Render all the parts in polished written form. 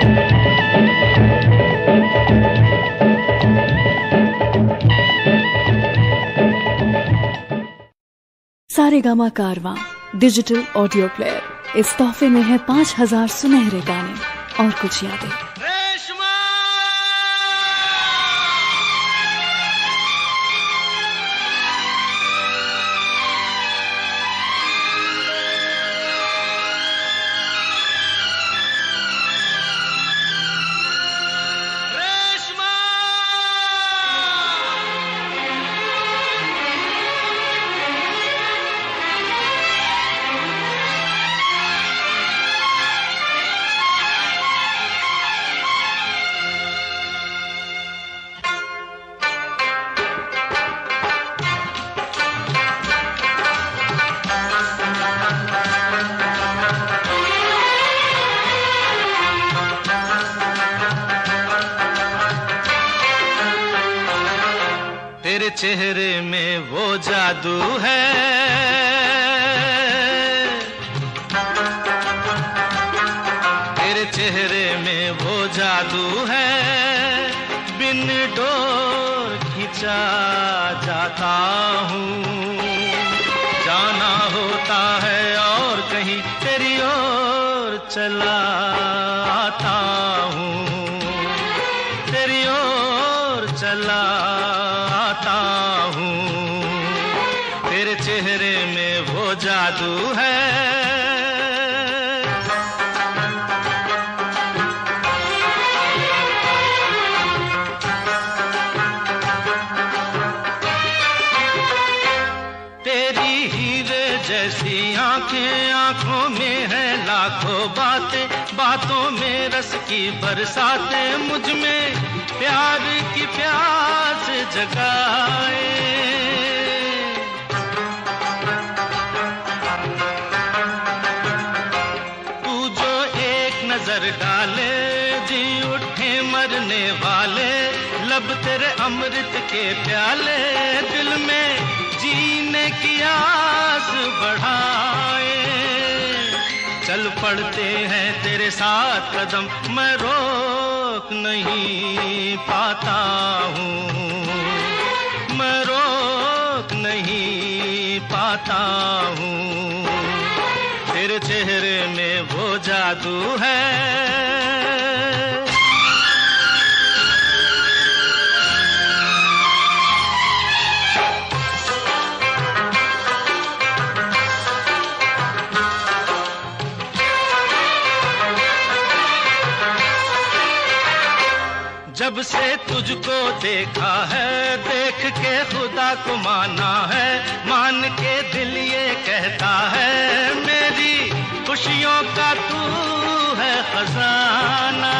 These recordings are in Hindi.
सारेगामा कारवां डिजिटल ऑडियो प्लेयर, इस तोहफे में है 5000 सुनहरे गाने और कुछ यादें। तेरे चेहरे में वो जादू है, तेरे चेहरे में वो जादू है, बिन डोर खिंचा जाता हूँ। जाना होता है और कहीं तेरी ओर चला आता हूँ, तेरी ओर चला आता हूँ। तेरे चेहरे में वो जादू है। तेरी हीरे जैसी आंखें, आंखों में है लाखों बातें, बातों में रस की बरसातें, मुझ में प्यार की प्यास जगाए। तू जो एक नजर डाले जी उठे मरने वाले, लब तेरे अमृत के प्याले, दिल में जीने की आस बढ़ाए। चल पड़ते हैं तेरे साथ कदम, मैं रोक नहीं पाता हूँ, मैं रोक नहीं पाता हूँ। तेरे चेहरे में वो जादू है। जब से तुझको देखा है, देख के खुदा को माना है, मान के दिल ये कहता है, मेरी खुशियों का तू है खजाना।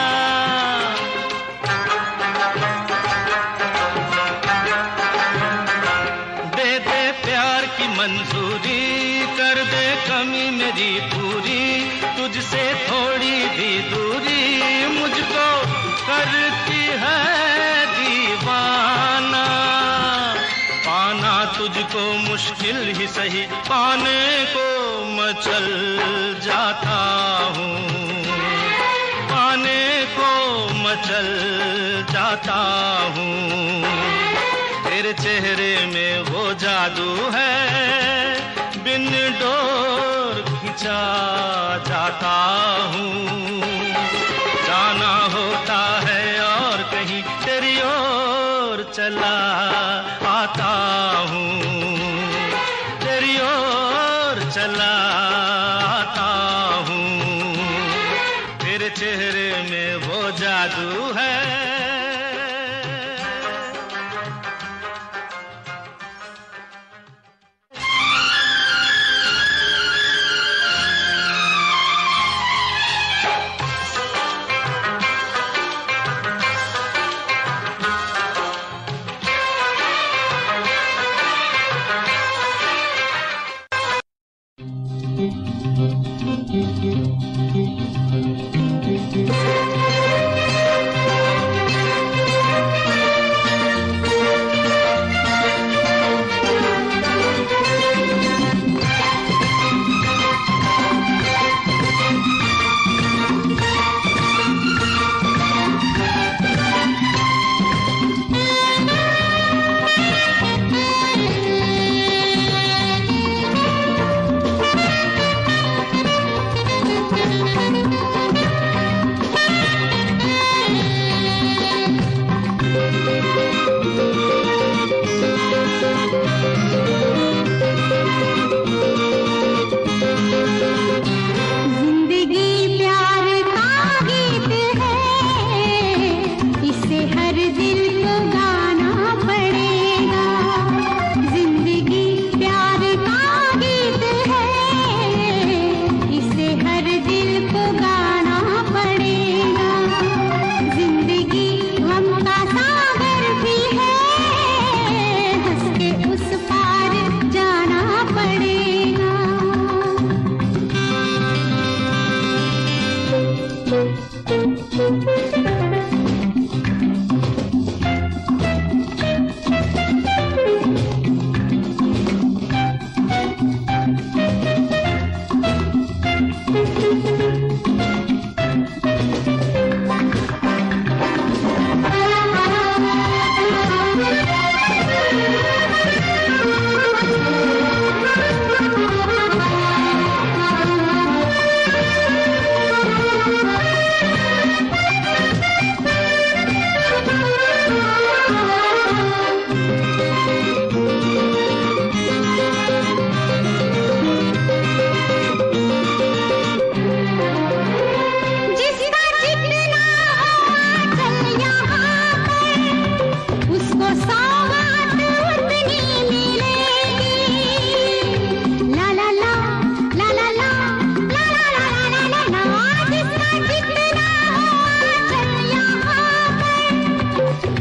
दे दे प्यार की मंजूरी, कर दे कमी मेरी पूरी, तुझसे थोड़ी भी दूरी मुझको करती है दीवाना। पाना तुझको मुश्किल ही सही, पाने को मैं चल जाता हूँ, पाने को मैं चल जाता हूँ। तेरे चेहरे में वो जादू है, बिन डोर खिंचा जाता हूँ। जाना होता है और कहीं तेरी ओर चला आता हूँ, तेरी ओर चला आता हूँ। तेरे चेहरे में वो जादू है।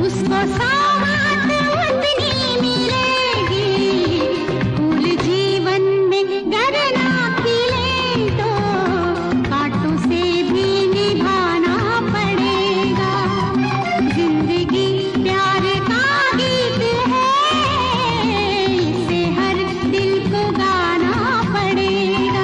उसको सौगात उतनी मिलेगी। फूल जीवन में गर ना खिले तो कांटों से भी निभाना पड़ेगा। जिंदगी प्यार का गीत है, इसे हर दिल को गाना पड़ेगा।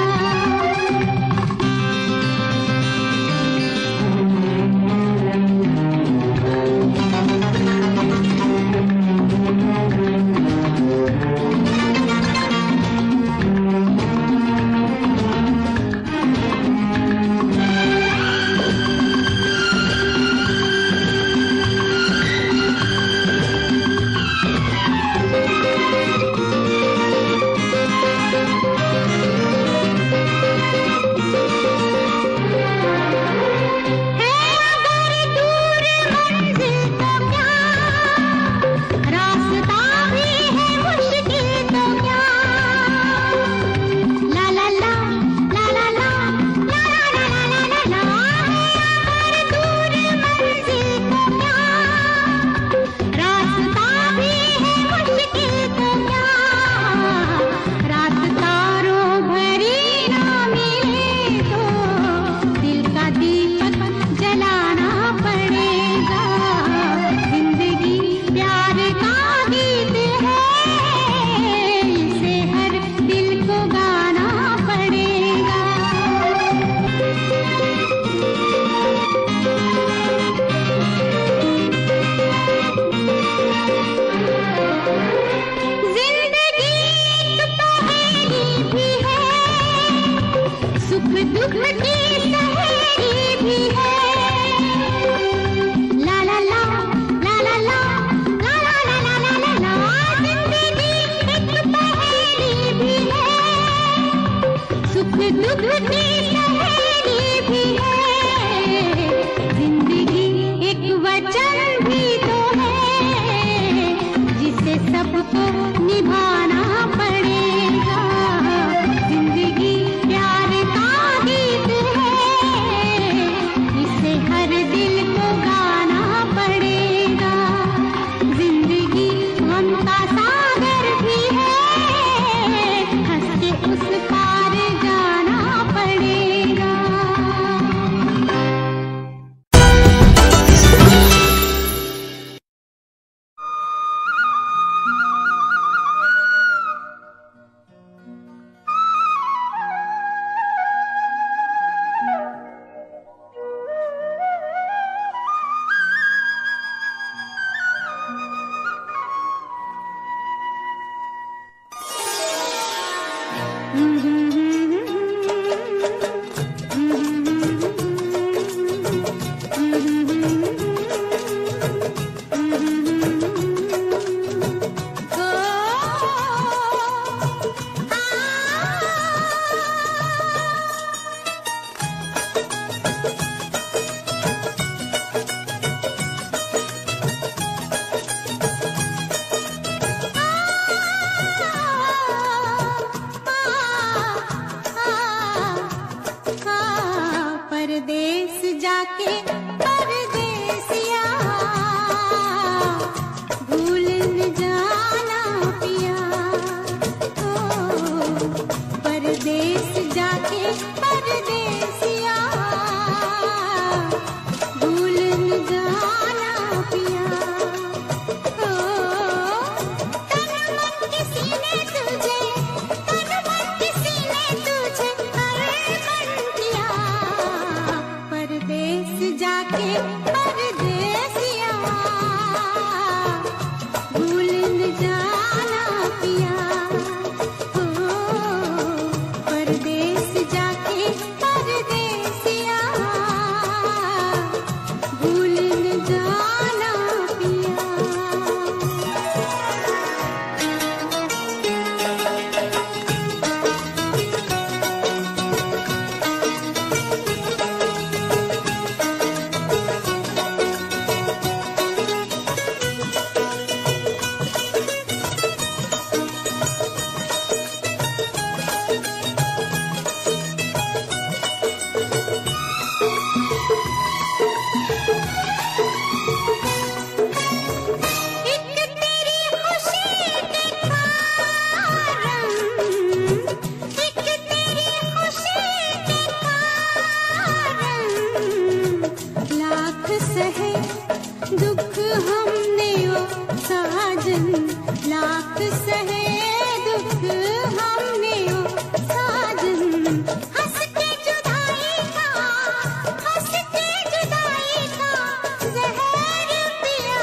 सहे दुख हमने ओ साजन, लाख सहे दुख हमने ओ साजन। हंस के जुदाई का, हंस के जुदाई का जहर पिया,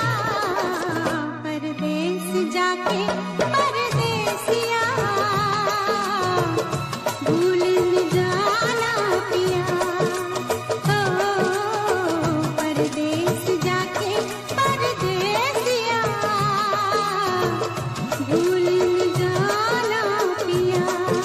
परदेस जाके परदेसिया भूल न जाना पिया। परदेस जाके परदेसिया भूल न जाना पिया।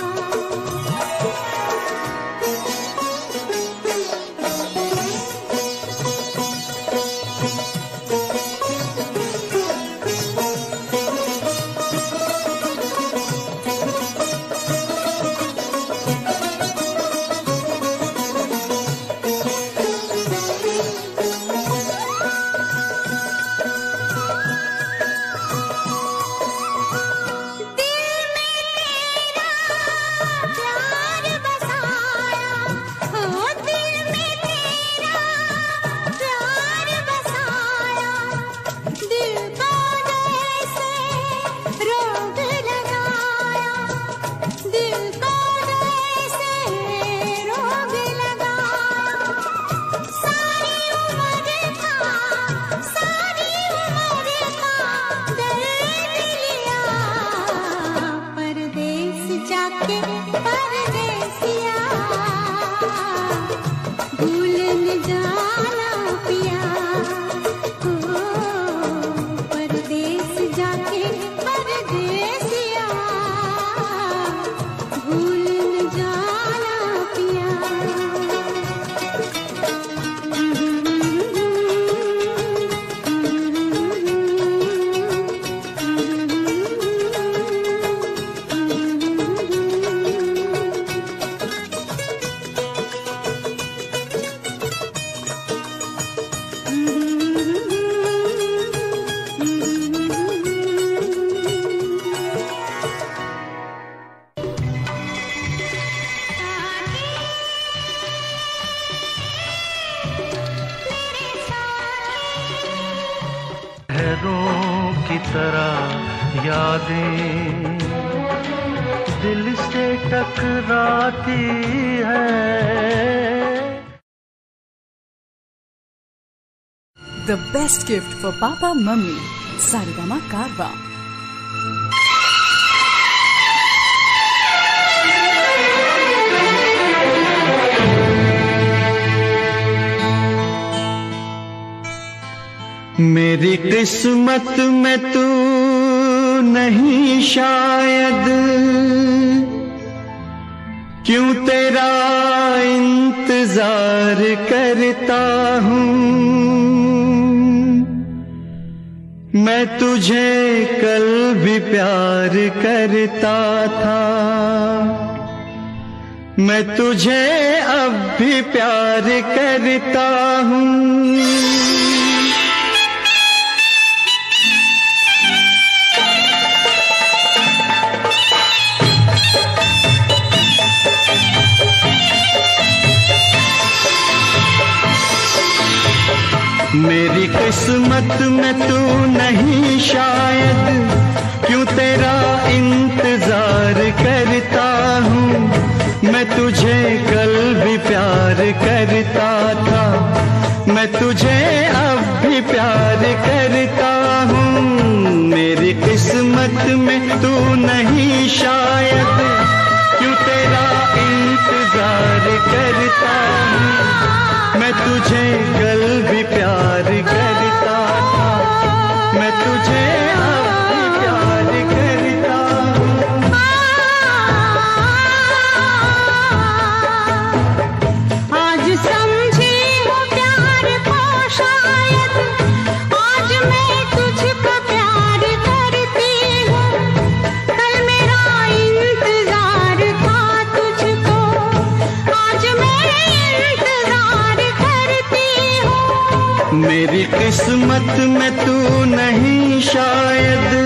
प्यार बसाया हो दिल में तेरा, प्यार बसाया दिल को जैसे रोग लगाया, दिल को जैसे रोग लगाया। सारी उम्र का, सारी उम्र का दर्द लिया, परदेस जाके परदेसिया भूल न जाना पिया। परदेस जाके परदेसिया भूल न जाना पिया। लहरों की तरह यादें दिल से टकराती है। The best gift for Papa Mummy, Saregama Carvaan. मेरी किस्मत में तू नहीं शायद, क्यों तेरा इंतजार करता हूँ। मैं तुझे कल भी प्यार करता था, मैं तुझे अब भी प्यार करता हूँ। मेरी किस्मत में तू नहीं शायद, क्यों तेरा इंतजार करता हूँ। मैं तुझे कल भी प्यार करता था, मैं तुझे अब भी प्यार करता हूँ। मेरी किस्मत में तू नहीं शायद, क्यों तेरा इंतजार करता हूँ। मैं तुझे कल भी प्यार करता था, मैं तुझे अब भी प्यार करता हूँ। आज समझी हूँ प्यार को शायद, आज मैं तुझको प्यार करती हूँ। कल मेरा इंतजार था तुझको, आज मैं इंतजार करती हूँ। मेरी किस्मत में तू नहीं शायद।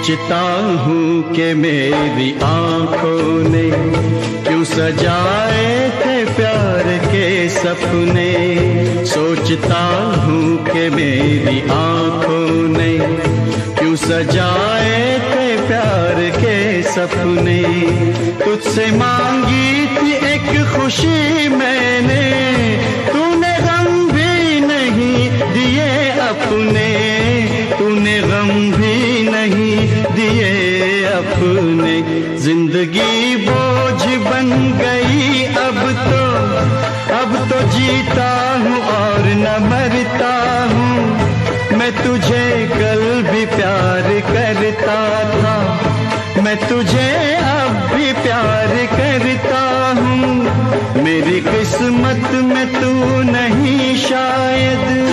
सोचता हूँ कि मेरी आंखों ने क्यों सजाए थे प्यार के सपने। सोचता हूँ कि मेरी आंखों ने क्यों सजाए थे प्यार के सपने। तुझसे मांगी थी एक खुशी मैंने, तूने गम भी नहीं दिए अपने, तूने गम भी नहीं दिए अपने। जिंदगी बोझ बन गई अब तो जीता हूँ और न मरता हूँ। मैं तुझे कल भी प्यार करता था, मैं तुझे अब भी प्यार करता हूँ। मेरी किस्मत में तू नहीं शायद।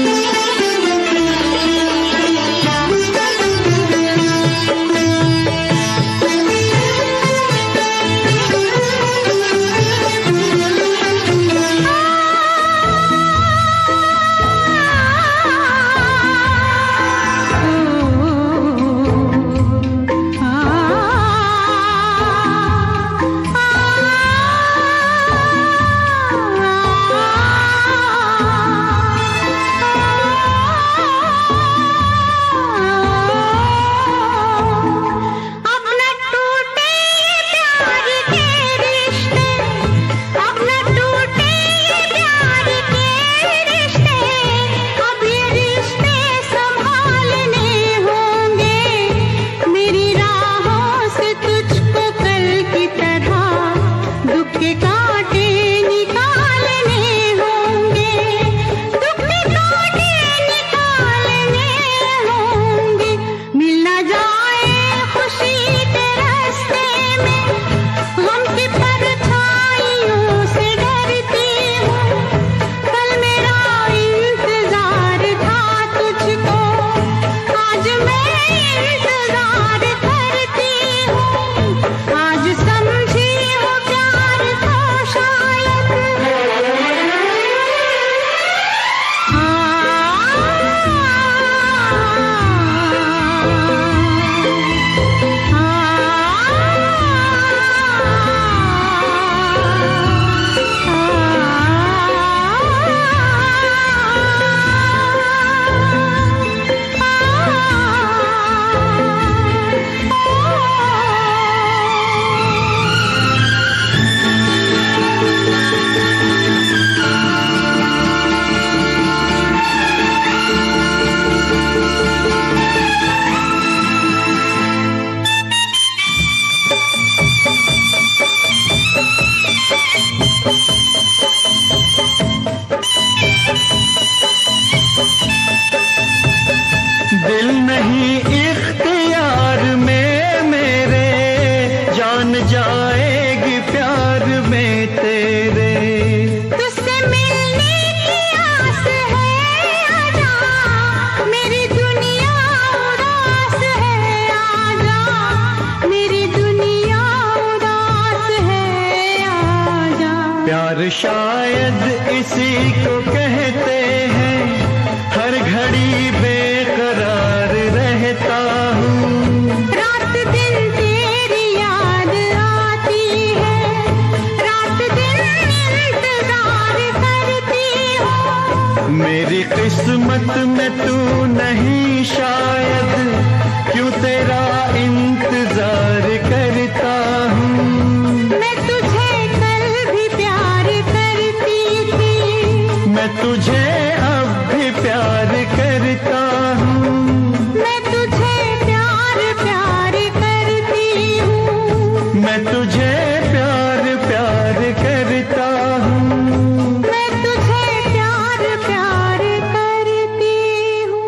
शायद इसी को कहते हैं, हर घड़ी बेकरार रहता हूँ। रात दिन तेरी याद आती है, रात दिन इंतजार करती हूँ। मेरी किस्मत में तू नहीं शायद, क्यों तेरा इंतजार करता हूँ। मैं तुझे मैं तुझे अब भी प्यार करता हूँ। मैं तुझे प्यार करती हूँ। मैं तुझे प्यार करता हूँ। मैं तुझे प्यार करती हूँ।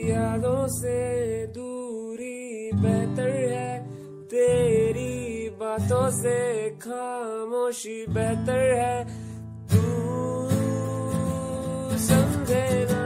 यादों से दूरी बेहतर है, तेरी बातों से खामोशी बेहतर है, तू समझे ना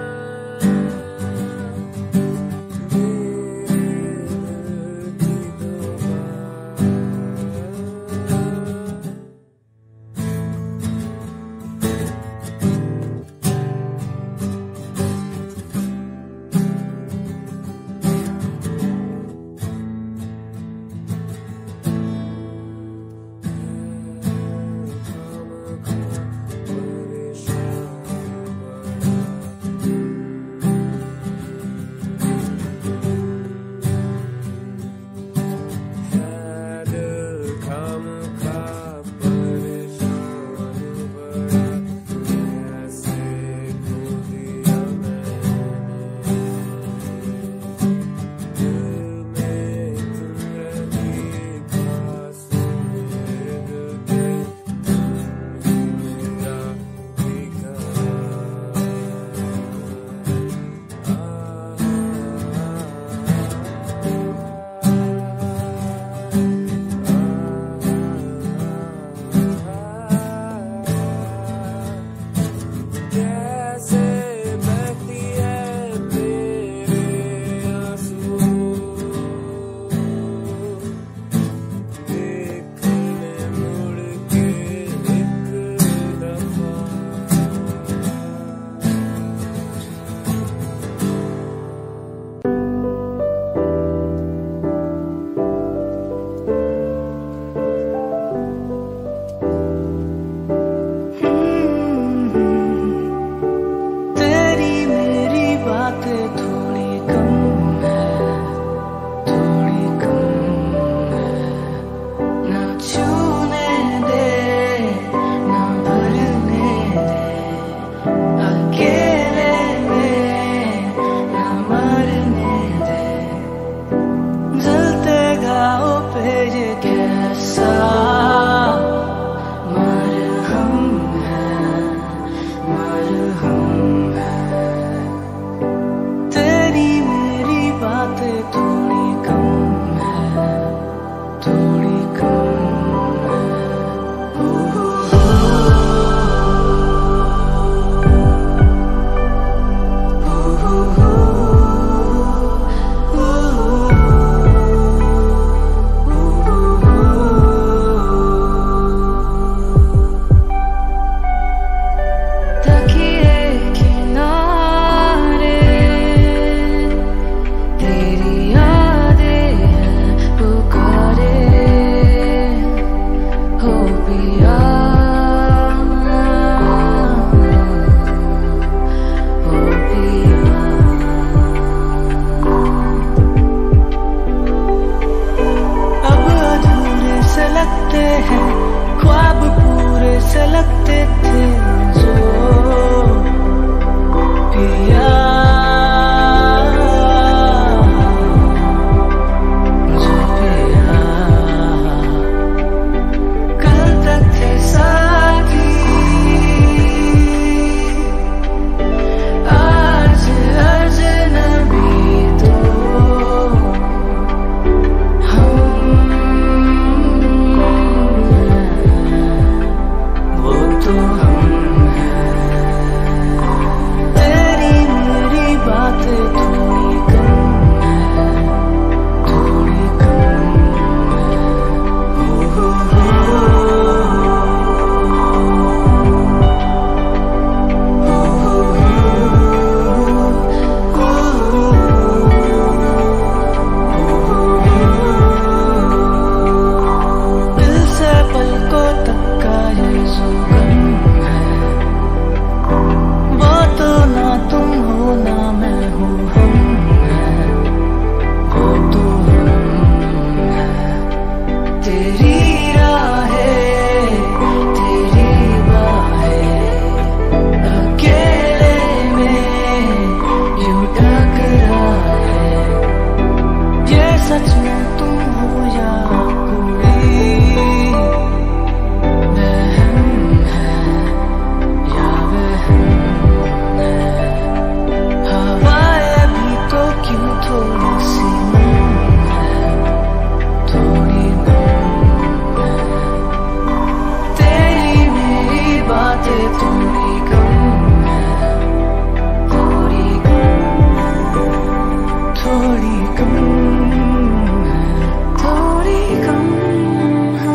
थोड़ी कम है, थोड़ी कम है।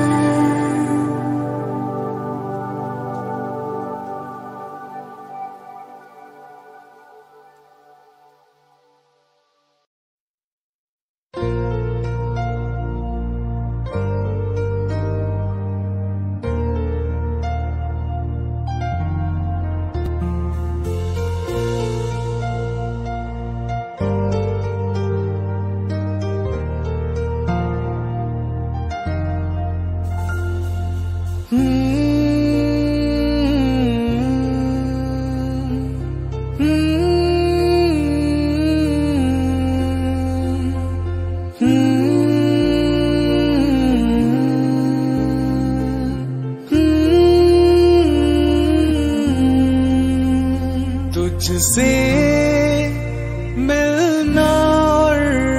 तुझसे मिलना और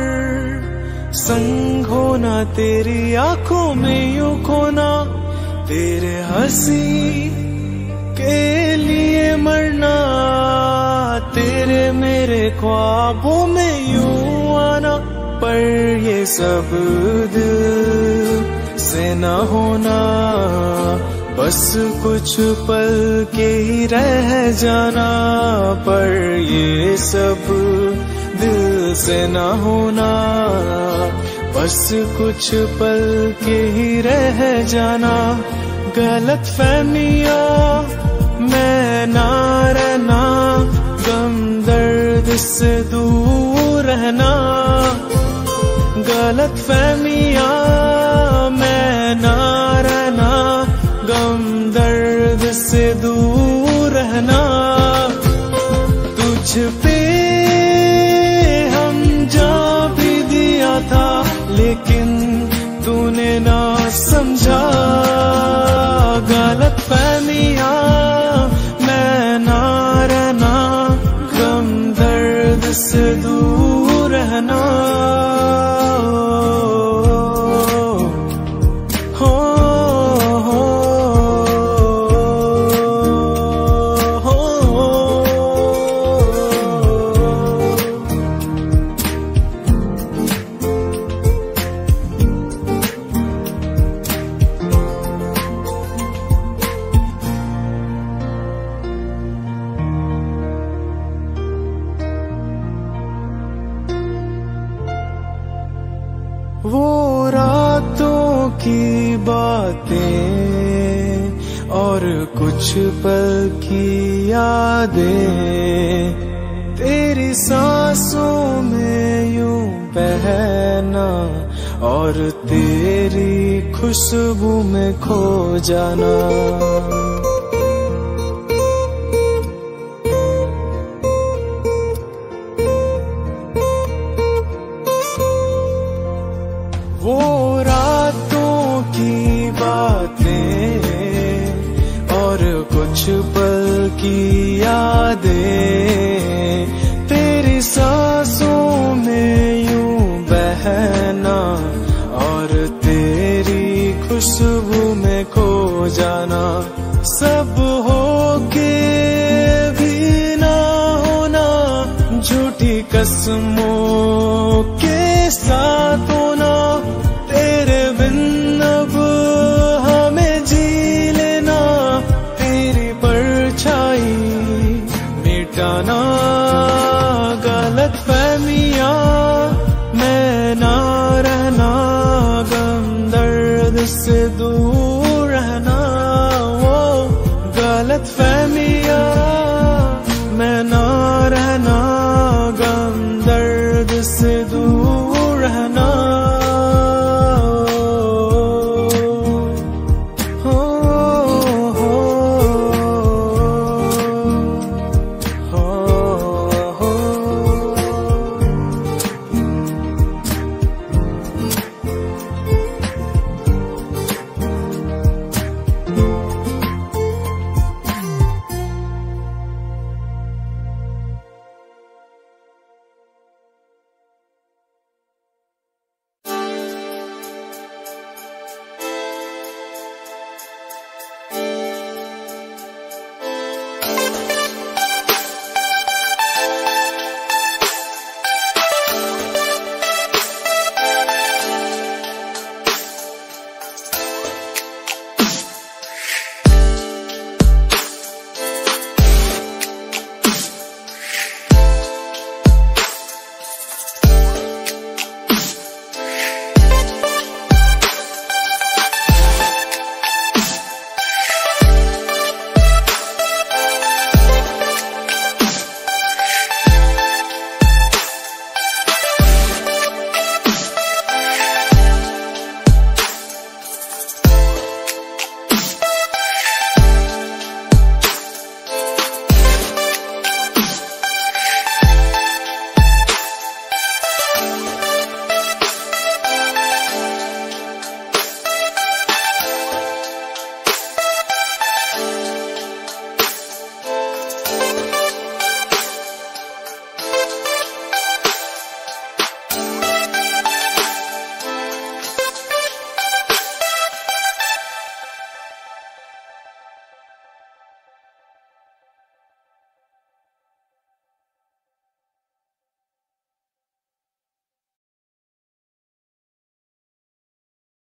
संग होना, तेरी आंखों में यूं खोना, तेरे हंसी के लिए मरना, तेरे मेरे ख्वाबों में यूं आना। पर ये सब दिल से न होना, बस कुछ पल के ही रह जाना। पर ये सब दिल से न होना, बस कुछ पल के ही रह जाना। गलत फहमियाँ मैं ना रहना, गम दर्द से दूर रहना। गलत फहमियाँ मैं ना रहना, गम दर्द से दूर रहना। तुझ पे हम जा भी दिया था, लेकिन तूने ना समझा। गलत फहमियाँ मैं ना रहना, गम दर्द से दूर रहना। वो रातों की बातें और कुछ पल की यादें, तेरी सांसों में यूं बहना और तेरी खुशबू में खो जाना। वो रातों की बातें और कुछ पल की यादें, तेरी सांसों में यूं बहना और तेरी खुशबू में खो जाना। सब होके भी ना होना, झूठी कसमों के साथ होना। तेरे बिन अब हमें जी लेना, तेरी परछाई मिटाना। गलत फहमियाँ मैं ना रहना, गम दर्द से दूर